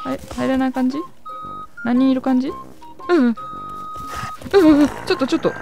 入れない感じ？何人いる感じ？ちょっと。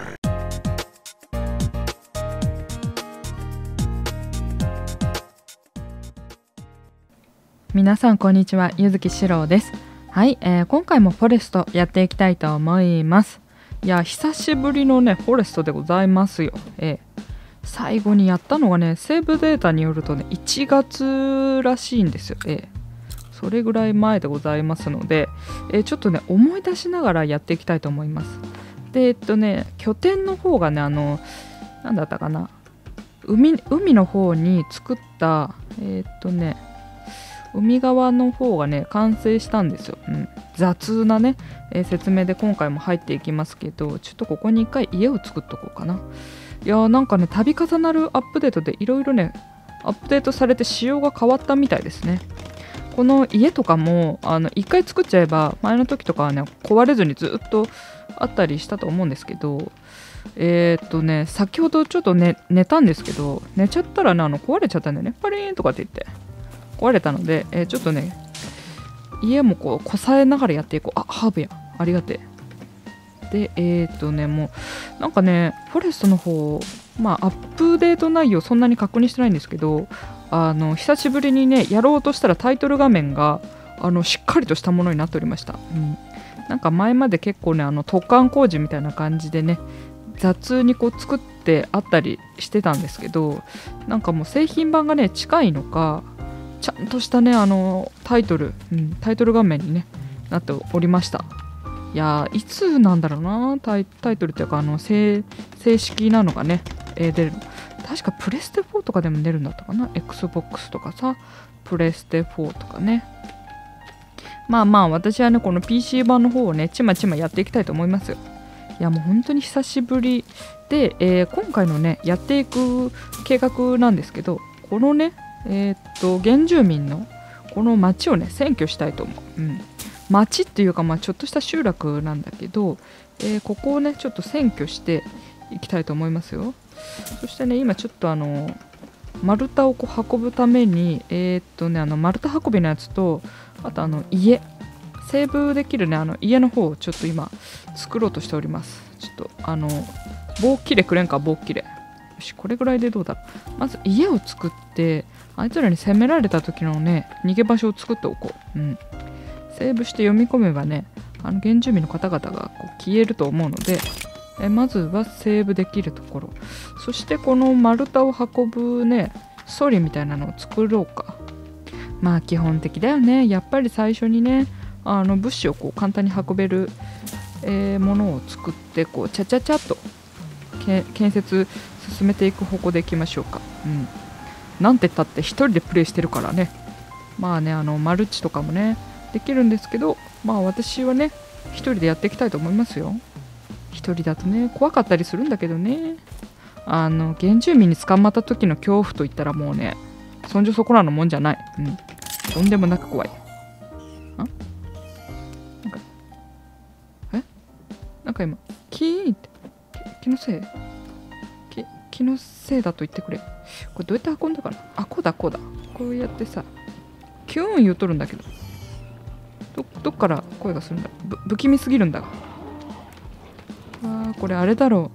皆さんこんにちは、ゆずきしろうです。はい、今回もフォレストやっていきたいと思います。いや、久しぶりのね、フォレストでございますよ。最後にやったのがね、セーブデータによるとね、1月らしいんですよ。それぐらい前でございますので、ちょっとね、思い出しながらやっていきたいと思います。で、拠点の方がね、なんだったかな、海の方に作った、海側の方がね、完成したんですよ。雑なね、説明で今回も入っていきますけど、ちょっとここに一回家を作っとこうかな。いやー、なんかね、度重なるアップデートでいろいろね、アップデートされて仕様が変わったみたいですね。この家とかも一回作っちゃえば前の時とかはね、壊れずにずっとあったりしたと思うんですけど、先ほどちょっと寝たんですけど、寝ちゃったらね、壊れちゃったんだよね。パリーンとかって言って壊れたので、ちょっとね、家もこうこさえながらやっていこう。ハーブや、ありがてえ。で、もうなんかね、フォレストの方、アップデート内容そんなに確認してないんですけど、久しぶりにね、やろうとしたらタイトル画面がしっかりとしたものになっておりました。なんか前まで結構ね、突貫工事みたいな感じでね、雑にこう作ってあったりしてたんですけど、なんかもう製品版がね、近いのか、ちゃんとしたね、タイトル画面にね、なっておりました。いやー、いつなんだろうな、タイトルっていうか正式なのがね、出る。確かプレステ4とかでも出るんだったかな。 Xbox とかさ、プレステ4とかね。私はね、この PC 版の方をね、ちまちまやっていきたいと思いますよ。いや、もう本当に久しぶりで、今回のね、やっていく計画なんですけど、このね、原住民のこの町をね、占拠したいと思う。町っていうか、ちょっとした集落なんだけど、ここをね、ちょっと占拠していきたいと思いますよ。そしてね、今ちょっと丸太をこう運ぶために、丸太運びのやつと、あと家、セーブできるね、家の方をちょっと今作ろうとしております。ちょっと棒切れくれんか、棒切れ。よし、これぐらいでどうだろう。まず家を作って、あいつらに攻められた時のね、逃げ場所を作っておこう。セーブして読み込めばね、原住民の方々がこう消えると思うので、まずはセーブできるところ、そしてこの丸太を運ぶね、ソリみたいなのを作ろうか。基本的だよね。やっぱり最初にね、物資をこう簡単に運べる、ものを作って、こうチャチャチャっと建設進めていく方向でいきましょうか。なんてったって一人でプレイしてるからね。マルチとかもねできるんですけど、私はね、一人でやっていきたいと思いますよ。一人だとね、怖かったりするんだけどね。原住民に捕まった時の恐怖といったらもうね、そんじょそこらのもんじゃない。とんでもなく怖い。なんか今、キーンって、気のせい気のせいだと言ってくれ。これどうやって運んだかな。こうだ。こうやってさ、キューン言うとるんだけど。どっから声がするんだ。不気味すぎるんだが。これあれだろ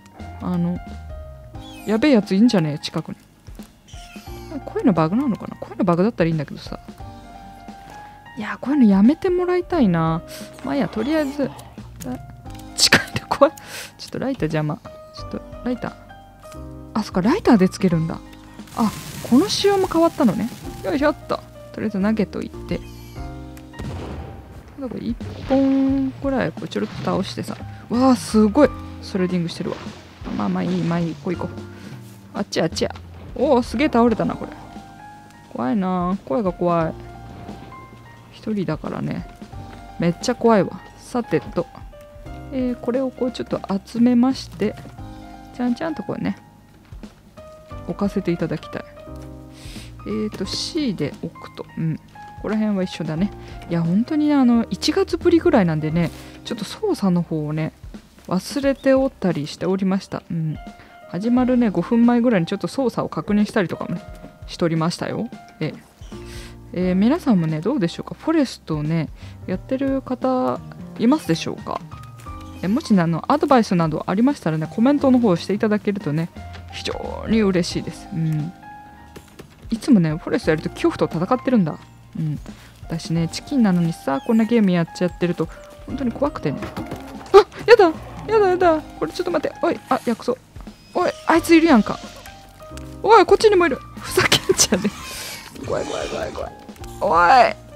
う。やべえやついいんじゃねえ、近くに。こういうのバグなのかな。こういうのバグだったらいいんだけどさ。いや、こういうのやめてもらいたいな。いや、とりあえず、近いで怖い。ちょっとライター邪魔。ライター。そっか、ライターでつけるんだ。この仕様も変わったのね。よいしょっと。とりあえず投げといて。1本くらいこうちょろっと倒してさ。わあ、すごいスレディングしてるわ。いい、行こう。あっちや。おお、すげえ倒れたな、これ。怖いな、声が怖い。一人だからね、めっちゃ怖いわ。さてと、これをこうちょっと集めまして、ちゃんとこうね、置かせていただきたい。C で置くと。ここら辺は一緒だね。いや、本当に1月ぶりぐらいなんでね、ちょっと操作の方をね、忘れておったりしておりました。始まるね、5分前ぐらいにちょっと操作を確認したりとかも、ね、しておりましたよ。 皆さんもねどうでしょうか。フォレストをねやってる方いますでしょうか。もしねアドバイスなどありましたらねコメントの方をしていただけるとね非常に嬉しいです。いつもねフォレストやると恐怖と戦ってるんだ。私ねチキンなのにさこんなゲームやっちゃってると本当に怖くてね。あ、やだやだやだ、これちょっと待って。おい、あ、薬草。おい、あいついるやんか。おい、こっちにもいる。ふざけんじゃねえ。怖い怖い怖い怖い。おい、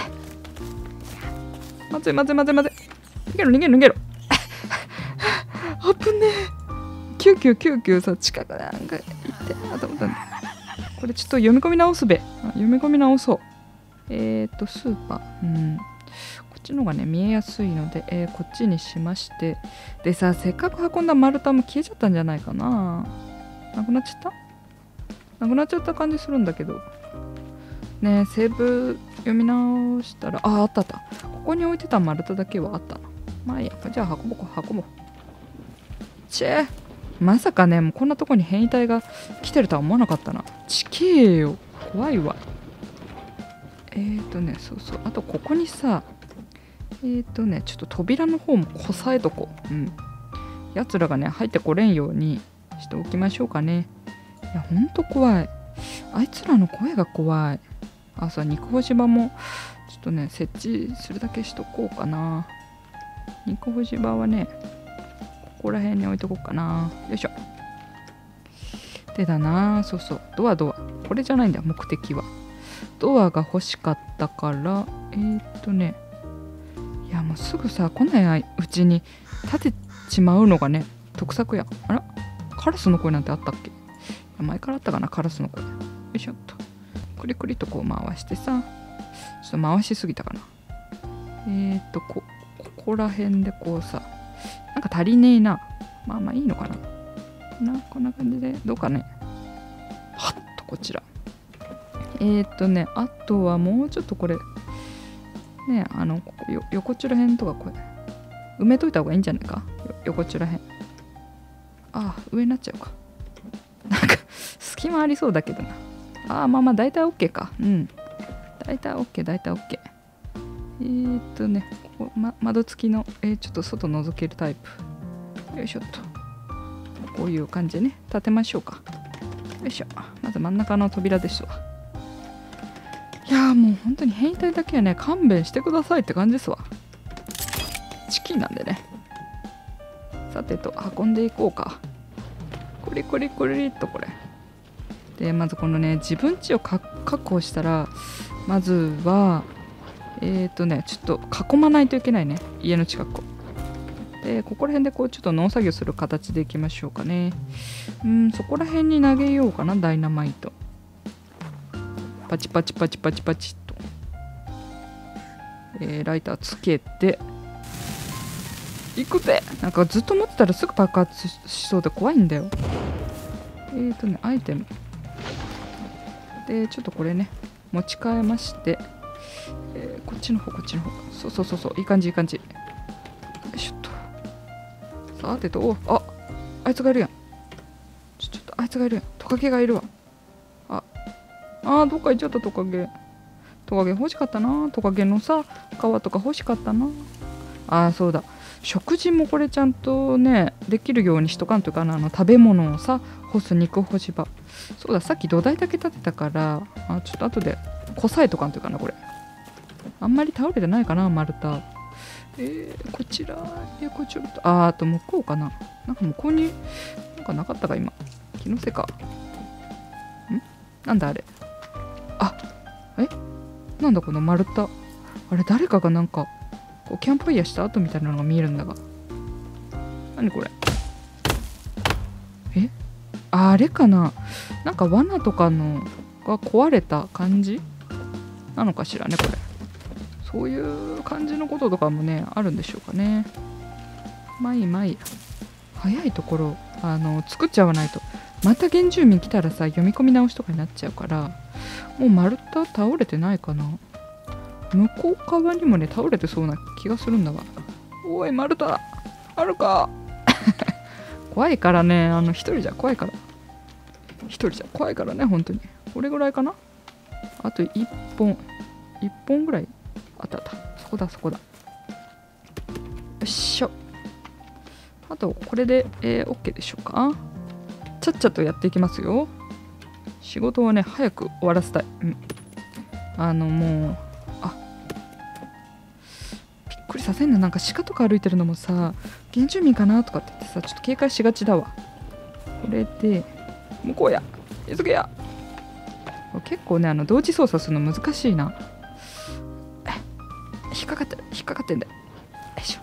待て待て待て待て。逃げろ逃げろ逃げろ。あぶねえ。救急さ、近くなんか行ってなと思ったんだ。これちょっと読み込み直すべ。読み込み直そう。スーパー。こっちの方がね見えやすいので、こっちにしまして。でさ、せっかく運んだ丸太も消えちゃったんじゃないかな。なくなっちゃった？なくなっちゃった感じするんだけどね。えセーブ読み直したら、あったあった。ここに置いてた丸太だけはあったな。まあいいや、じゃあ運ぼう運ぼう。まさかねもうこんなとこに変異体が来てるとは思わなかったな。ちけえよ、怖いわ。そうそう、あとここにさちょっと扉の方もこさえとこう。やつらがね入ってこれんようにしておきましょうかね。いやほんと怖い。あいつらの声が怖い。あ、さ、肉干し場もちょっとね設置するだけしとこうかな。肉干し場はねここら辺に置いとこうかな。よいしょ。でだな、そうそう、ドアこれじゃないんだよ、目的は。ドアが欲しかったからいやもうすぐさ来ないうちに立てちまうのがね得策や。あら、カラスの声なんてあったっけ。前からあったかな、カラスの声。よいしょっとクリクリとこう回してさ、ちょっと回しすぎたかな。ここら辺でこうさ、なんか足りねえな。まあいいのかな。こんな感じでどうかね。はっとこちら。あとはもうちょっとこれね、ここ横っちょらへんとかこれ埋めといた方がいいんじゃないか。横っちょらへん。上になっちゃうか。なんか隙間ありそうだけどな。まあ大体 OK か。大体 OK。ここ、窓付きの、ちょっと外覗けるタイプ。よいしょっと。こういう感じでね、立てましょうか。よいしょ。まず真ん中の扉ですわ。いやもう本当に変異体だけはね勘弁してくださいって感じですわ。チキンなんでね。さてと運んでいこうか。これっとこれで、まずこのね自分家を確保したら、まずはちょっと囲まないといけないね、家の近くを。でここら辺でこうちょっと農作業する形でいきましょうかね。そこら辺に投げようかな、ダイナマイト。パチパチパチパチパチっと、ライターつけていくぜ。なんかずっと持ってたらすぐ爆発しそうで怖いんだよ。アイテムでちょっとこれね持ち替えまして、こっちの方そういい感じよいしょっと。さてと、あいつがいるやん。ちょっとあいつがいるやん。トカゲがいるわ。どっか行っちゃった。トカゲ欲しかったな。トカゲのさ皮とか欲しかったな。そうだ、食事もこれちゃんとねできるようにしとかんというかな。食べ物をさ干す肉干し場。そうだ、さっき土台だけ立てたから、ちょっと後でこさえとかんというかな。これあんまり倒れてないかな、丸太。こちらこっちょっとあと向こうかな。なんか向こうになんかなかったか今。気のせいか。なんだあれ。なんだこの丸太。あれ誰かがなんかこうキャンプファイヤーした後みたいなのが見えるんだが。何これ。あれかな。なんか罠とかのが壊れた感じなのかしらね、これ。そういう感じのこととかもねあるんでしょうかね。まあいい。早いところ作っちゃわないとまた原住民来たらさ読み込み直しとかになっちゃうから。もう丸太倒れてないかな。向こう側にもね倒れてそうな気がするんだが。おい丸太あるか。怖いからね、一人じゃ怖いからね本当に。これぐらいかな。 あと1本ぐらい。あったあった。そこだそこだ。よっしょ。あとこれで、OK でしょうか。ちゃっちゃとやっていきますよ。仕事をね早く終わらせたい。もうびっくりさせんな。なんか鹿とか歩いてるのもさ、原住民かなとかって言ってさ、ちょっと警戒しがちだわ。これで向こうや、急げや。結構ね同時操作するの難しいな。引っかかってんだよ。よいしょ。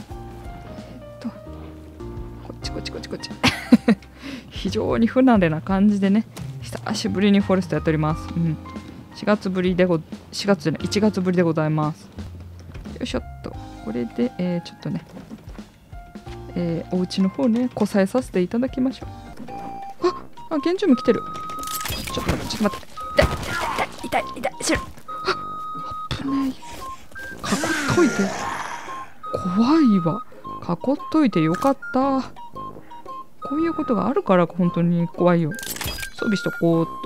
こっち非常に不慣れな感じでね、久しぶりにフォレストやっております。1月ぶりでございます。よいしょっと。これで、ちょっとね、お家の方ねこさえさせていただきましょう。原住民来てる。ちょっと待って。痛いしろ。危ねえ。囲っといて。怖いわ。囲っといてよかった。こういうことがあるから本当に怖いよ。装備しとこうっ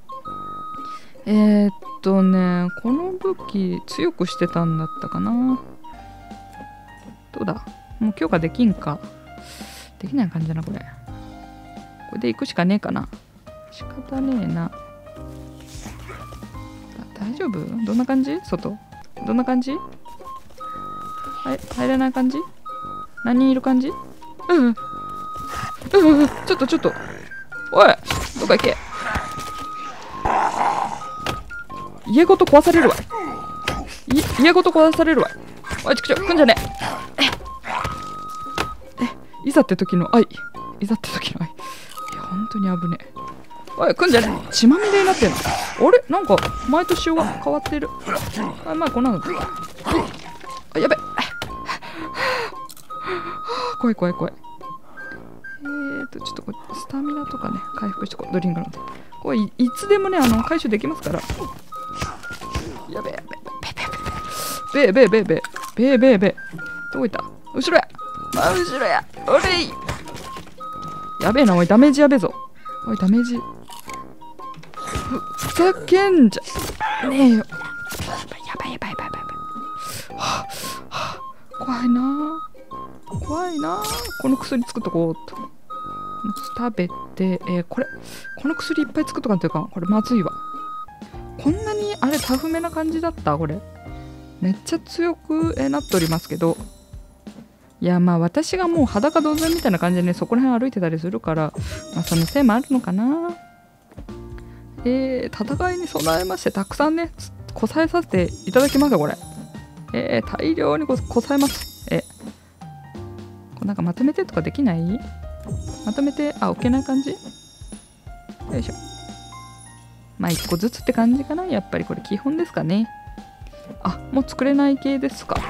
と。この武器強くしてたんだったかな。どうだ、もう強化できんか。できない感じだなこれ。これで行くしかねえかな。仕方ねえな。大丈夫？どんな感じ？外どんな感じ？入れない感じ？何人いる感じ？ちょっとおい、どっか行け。家ごと壊されるわ。家ごと壊されるわ。おい、ちくちょ来んじゃねえ。いざって時の愛。いや本当に危ねえ。おい、来んじゃねえ。血まみれになってんの。あれ、なんか前と仕様が変わってる。前こんなのだ。やべえ。怖い。ちょっとこれスタミナとかね回復してこう。ドリンクなんでこれ いつでもね回収できますから。やべえ。べえ。どこ行った？後ろや。おれい。やべえな。おい、ダメージやべえぞ。おい、ダメージふざけんじゃねえよ。やばい。怖いな。この薬作っとこうと。食べて、この薬いっぱい作っとかんというか、これまずいわ。こんなにあれタフめな感じだった？これめっちゃ強くなっておりますけど、いや私がもう裸同然みたいな感じでねそこら辺歩いてたりするから、そのせいもあるのかな。戦いに備えましてたくさんねこさえさせていただきますよこれ。大量にこさえます。なんかまとめてとかできない？まとめて置けない感じ？よいしょ。1個ずつって感じかな。やっぱりこれ基本ですかね。もう作れない系ですか。や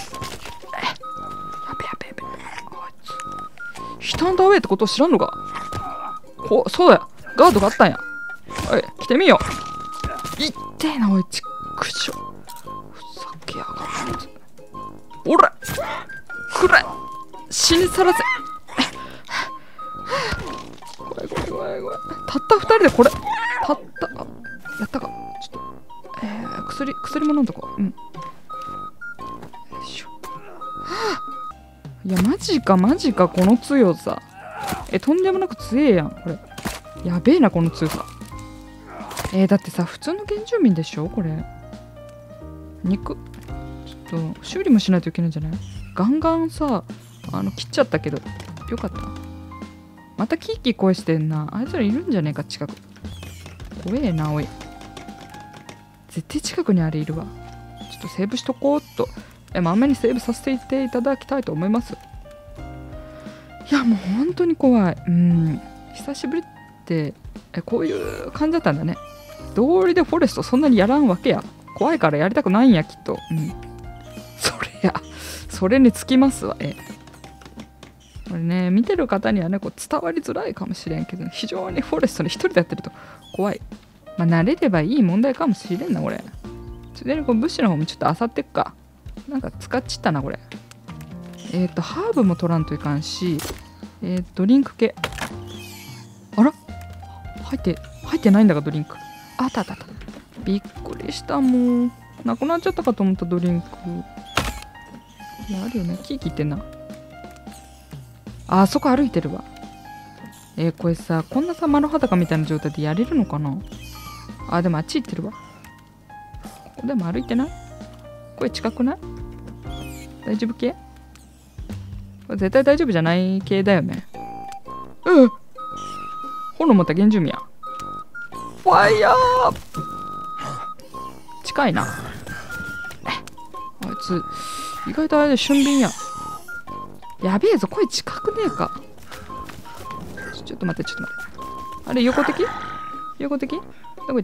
べ。ヒトアンダーウェイってことを知らんのか。そうや、ガードがあったんや。おい、来てみよう。いってえな。おい、ちくしょ。ふざけやがって。おらくらえ、死にさらせ。怖い。たった2人でこれやったか。ちょっと薬も飲んどこう。よいしょ。いやマジかこの強さ。とんでもなく強えやんこれ。やべえなこの強さ。だってさ普通の原住民でしょこれ。肉ちょっと修理もしないといけないんじゃない？ガンガンさ切っちゃったけどよかった。またキーキー声してんな。あいつらいるんじゃねえか近く。怖えなおい。絶対近くにあれいるわ。ちょっとセーブしとこうっと。まめにセーブさせていただきたいと思います。いやもう本当に怖い。久しぶりってこういう感じだったんだね。道理でフォレストそんなにやらんわけや。怖いからやりたくないんやきっと。それにつきますわ。これね見てる方にはね伝わりづらいかもしれんけど、非常にフォレストに一人でやってると怖い。慣れればいい問題かもしれんなこれ。ついでに物資の方もちょっと漁ってっか。なんか使っちったなこれ。ハーブも取らんといかんし、ドリンク系。あら入ってないんだがドリンク。あった。 びっくりした。もうなくなっちゃったかと思った。ドリンク。いや、あるよね。木切ってんな。あそこ歩いてるわ。これさ、こんなさ、丸裸みたいな状態でやれるのかな。でもあっち行ってるわ。ここでも歩いてない？これ近くない？大丈夫系？これ絶対大丈夫じゃない系だよね。炎持った原住民や。ファイヤー！近いな。あいつ、意外とあれで俊敏や。やべえぞ、声近くねえか。ちょっと待って。あれ、横的？どこ行った？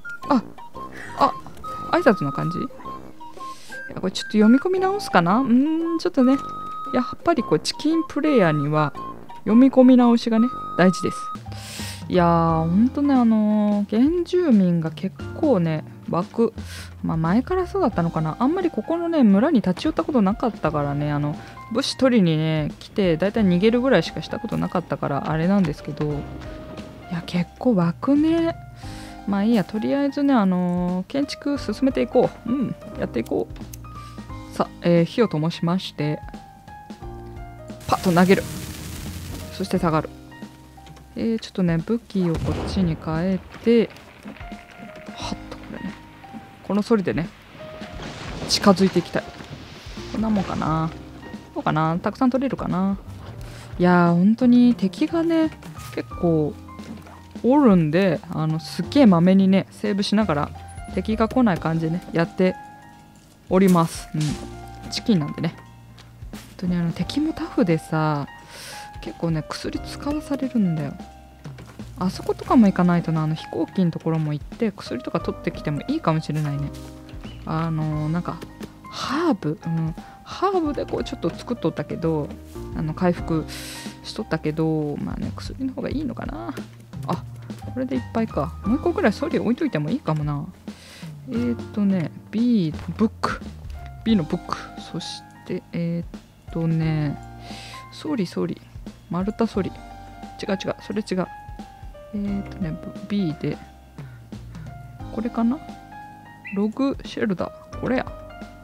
挨拶の感じ？いや、これちょっと読み込み直すかな？ちょっとね、やっぱりこうチキンプレイヤーには読み込み直しがね、大事です。いやー、ほんとね、原住民が結構ね、前からそうだったのかな。あんまりここのね、村に立ち寄ったことなかったからね、物資取りにね、来て、だいたい逃げるぐらいしかしたことなかったから、あれなんですけど、いや、結構湧くね。まあいいや、とりあえずね、建築進めていこう。やっていこう。さあ、火を灯しまして、パッと投げる。そして下がる。ちょっとね、武器をこっちに変えて、はっとこれね、このソリでね、近づいていきたい。こんなもんかな。どうかな、たくさん取れるかな。いやー、本当に敵がね、結構おるんで、すっげえまめにね、セーブしながら敵が来ない感じでね、やっております。チキンなんでね。本当に敵もタフでさ、結構ね、薬使わされるんだよ。あそことかも行かないとな、飛行機のところも行って薬とか取ってきてもいいかもしれないね。なんかハーブでこうちょっと作っとったけど、回復しとったけど、まあね、薬の方がいいのかな。これでいっぱいか。もう一個ぐらいソリ置いといてもいいかもな。B のブック。そして、ソリ。丸太ソリ。違う、それ違う。B で、これかな？ログシェルダー。これや。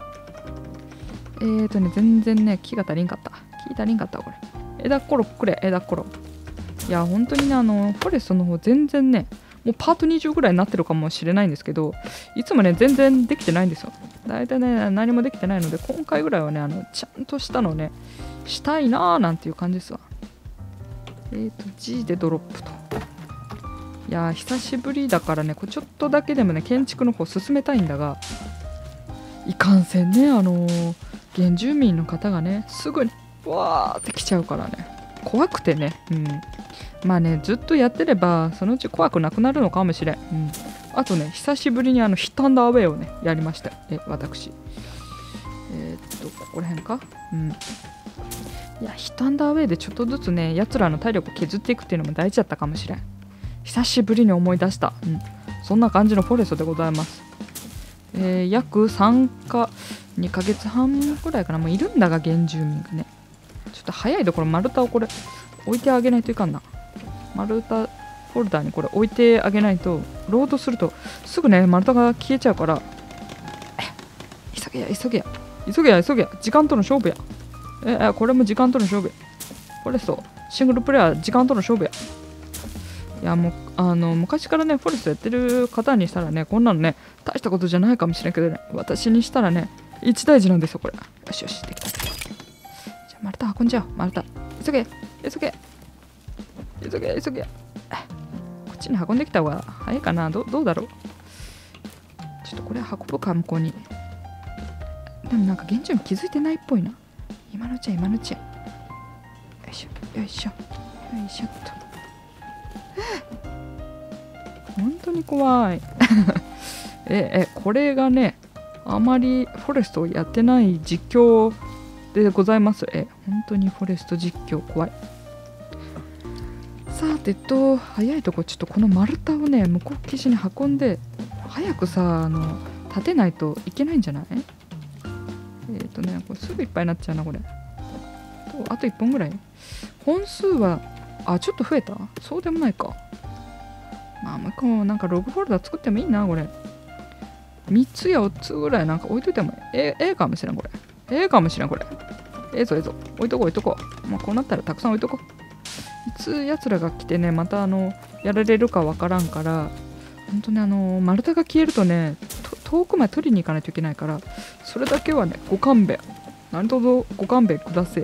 全然ね、木が足りんかった。これ。枝っころくれ、枝っころ。いや、本当にね、フォレストの方全然ね、もうパート20ぐらいになってるかもしれないんですけど、いつもね、全然できてないんですよ。だいたいね、何もできてないので、今回ぐらいはね、ちゃんとしたのね、したいなーなんていう感じですわ。G でドロップと。いやー、久しぶりだからね、ちょっとだけでもね、建築の方進めたいんだが、いかんせんね、原住民の方がね、すぐにわーって来ちゃうからね、怖くてね。まあね、ずっとやってればそのうち怖くなくなるのかもしれん。あとね、久しぶりにヒットアンダーウェイをね、やりました。私。ここら辺か。いや、ヒットアンダーウェイでちょっとずつね、やつらの体力を削っていくっていうのも大事だったかもしれん。久しぶりに思い出した。そんな感じのフォレストでございます。約2ヶ月半ぐらいかな。もういるんだが、原住民がね。ちょっと早いところ、丸太をこれ置いてあげないといかんな。丸太フォルダーにこれ置いてあげないと、ロードするとすぐね、丸太が消えちゃうから、急げや、時間との勝負や。これも時間との勝負や。フォレスト、シングルプレイヤー、時間との勝負や。いや、もう、昔からね、フォレストやってる方にしたらね、こんなのね、大したことじゃないかもしれんけどね、私にしたらね、一大事なんですよ、これ。よし、できた。じゃあ、丸太運んじゃおう、丸太。急げ。こっちに運んできた方が早いかな。どうだろう。ちょっとこれ運ぶか、向こうに。でもなんか現地に気づいてないっぽいな。今のうちや。よいしょっと。本当に怖い。これがね、あまりフォレストをやってない実況でございます。本当にフォレスト実況怖い。さて早いとこちょっとこの丸太をね、向こう岸に運んで、早くさ、立てないといけないんじゃない？これすぐいっぱいになっちゃうな、これ。あと1本ぐらい。本数は、ちょっと増えた？そうでもないか。まあ、もう一個なんかログフォルダ作ってもいいな、これ。 3つ4つぐらいなんか置いといてもええかもしれんこれ。ええかもしれんこれ。ええぞええぞ。置いとこう置いとこう。まあこうなったらたくさん置いとこう。いつやつらが来てね、またやられるかわからんから、本当に丸太が消えるとね、遠くまで取りに行かないといけないから、それだけはね、ご勘弁。何卒ご勘弁ください。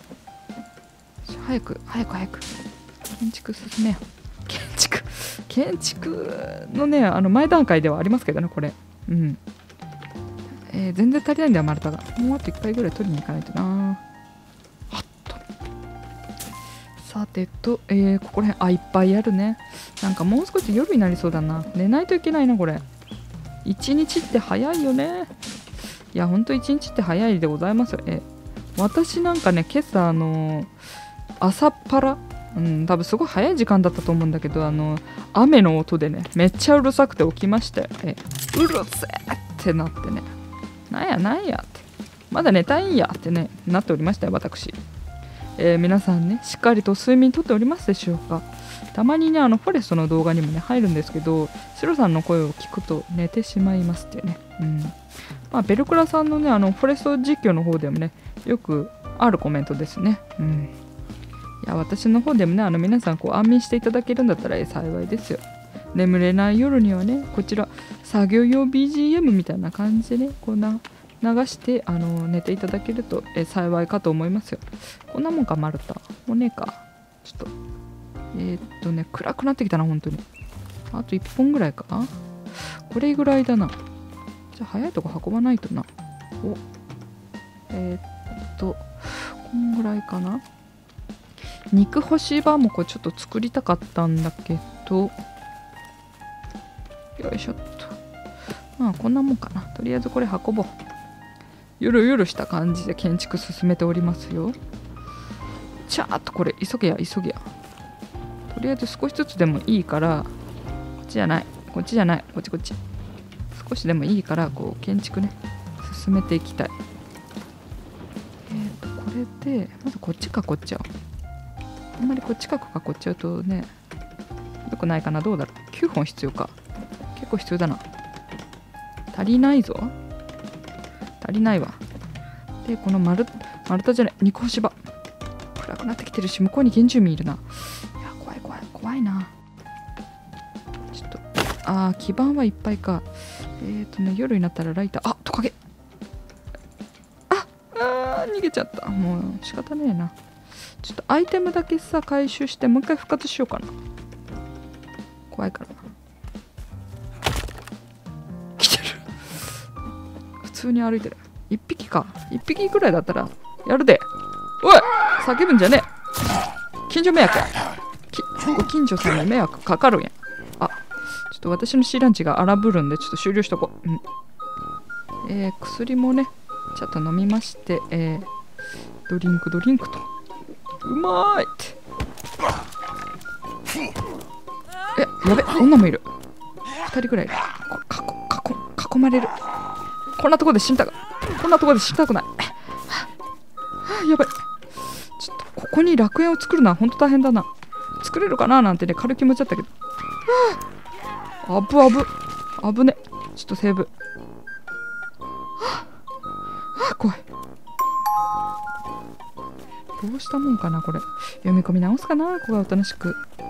早く。建築進めよ。建築のね、前段階ではありますけどね、これ。うん。全然足りないんだよ、丸太が。もうあと1回ぐらい取りに行かないとな。はっと。さてと、ここら辺、いっぱいあるね。なんかもう少し夜になりそうだな。寝ないといけないな、これ。一日って早いよね。いや、ほんと一日って早いでございますよ。私なんかね、今朝、朝っぱら、多分すごい早い時間だったと思うんだけど、雨の音でね、めっちゃうるさくて起きましたよ。うるせえってなってね。なんやって。まだ寝たいんやってね、なっておりましたよ、私。皆さんね、しっかりと睡眠とっておりますでしょうか。たまにね、フォレストの動画にもね、入るんですけど、シロさんの声を聞くと寝てしまいますっていうね。まあ、ベルクラさんのね、フォレスト実況の方でもね、よくあるコメントですね。いや、私の方でもね、皆さんこう安眠していただけるんだったら幸いですよ。眠れない夜にはね、こちら作業用 BGM みたいな感じでね、こんな流して寝ていただけると幸いかと思いますよ。こんなもんか、丸太。もうねえか。ちょっと暗くなってきたな、本当に。あと1本ぐらいかな。これぐらいだな。じゃあ早いとこ運ばないとな。こんぐらいかな。肉干し場もこれちょっと作りたかったんだけど、よいしょっと。まあこんなもんかな。とりあえずこれ運ぼう。ゆるゆるした感じで建築進めておりますよ。ちゃーっとこれ急げや。とりあえず少しずつでもいいから、こっちじゃない、こっち。少しでもいいからこう建築ね、進めていきたい。これでまずこっち囲っちゃおう。あんまりこっち囲っちゃうとね、よくないかな。どうだろう。9本必要か。結構必要だな。足りないぞ。足りないわ。で、この丸太じゃない、肉干し場。暗くなってきてるし、向こうに原住民いるな。いや、怖いな。ちょっと、基盤はいっぱいか。夜になったらライター。トカゲ。逃げちゃった。もう仕方ねえな。ちょっとアイテムだけさ、回収してもう一回復活しようかな。怖いからな。来てる。普通に歩いてる。1匹か。1匹ぐらいだったらやるで。おい、叫ぶんじゃねえ。近所迷惑や。ご近所さんに迷惑かかるんや。ちょっと私のシーランチが荒ぶるんで、ちょっと終了しとこう。薬もね、ちょっと飲みまして、ドリンクと。うまーいって。やべ、女もいる。2人ぐらいいる。囲まれる。こんなとこで死にたくない。やばい。ちょっとここに楽園を作るのはほんと大変だな。作れるかななんてね、軽い気持ちだったけど。危ね。ちょっとセーブ。怖い。どうしたもんかなこれ。読み込み直すかな。ここがおとなしく。